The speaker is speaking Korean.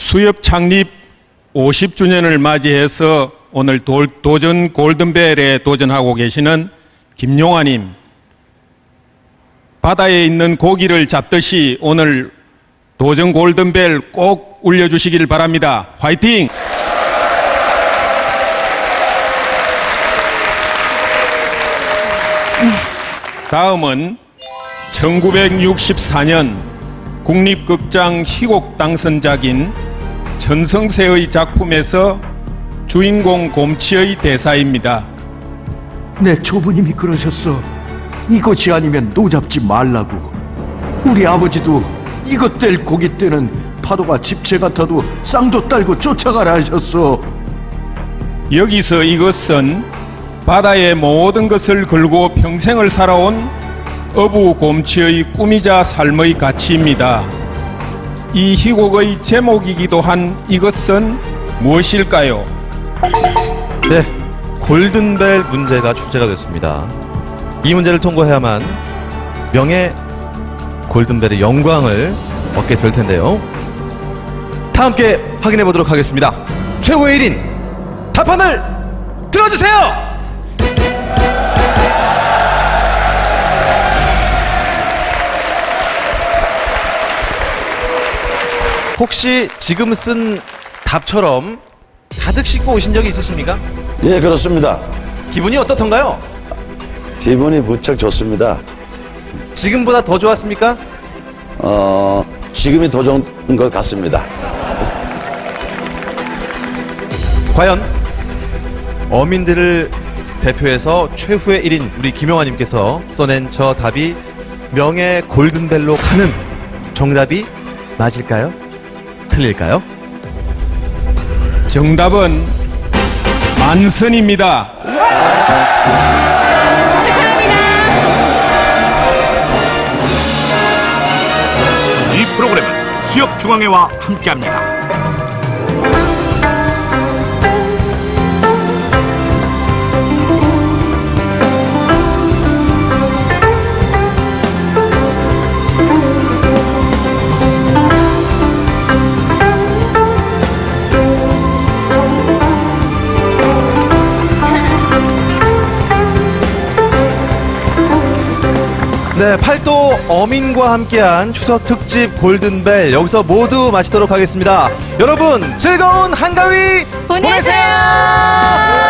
수협 창립 50주년을 맞이해서 오늘 도전 골든벨에 도전하고 계시는 김용아님, 바다에 있는 고기를 잡듯이 오늘 도전 골든벨 꼭 울려주시길 바랍니다. 화이팅! 다음은 1964년 국립극장 희곡 당선작인 전성세의 작품에서 주인공 곰치의 대사입니다. 내 조부님이 그러셨어. 이것이 아니면 노잡지 말라고. 우리 아버지도 이것 뗄 고기 때는 파도가 집채 같아도 쌍도 딸고 쫓아가라 하셨어. 여기서 이것은 바다의 모든 것을 걸고 평생을 살아온 어부 곰치의 꿈이자 삶의 가치입니다. 이 희곡의 제목이기도 한 이것은 무엇일까요? 네, 골든벨 문제가 출제가 됐습니다. 이 문제를 통과해야만 명예 골든벨의 영광을 얻게 될 텐데요. 다 함께 확인해 보도록 하겠습니다. 최고의 1인 답판을 들어주세요. 혹시 지금 쓴 답처럼 가득 싣고 오신 적이 있으십니까? 예, 그렇습니다. 기분이 어떻던가요? 기분이 무척 좋습니다. 지금보다 더 좋았습니까? 지금이 더 좋은 것 같습니다. 과연 어민들을 대표해서 최후의 1인 우리 김용아님께서 써낸 저 답이 명예 골든벨로 가는 정답이 맞을까요? 틀릴까요? 정답은 만선입니다. 축하합니다. 이 프로그램은 수협중앙회와 함께합니다. 네, 팔도 어민과 함께한 추석 특집 골든벨 여기서 모두 마치도록 하겠습니다. 여러분 즐거운 한가위 보내세요.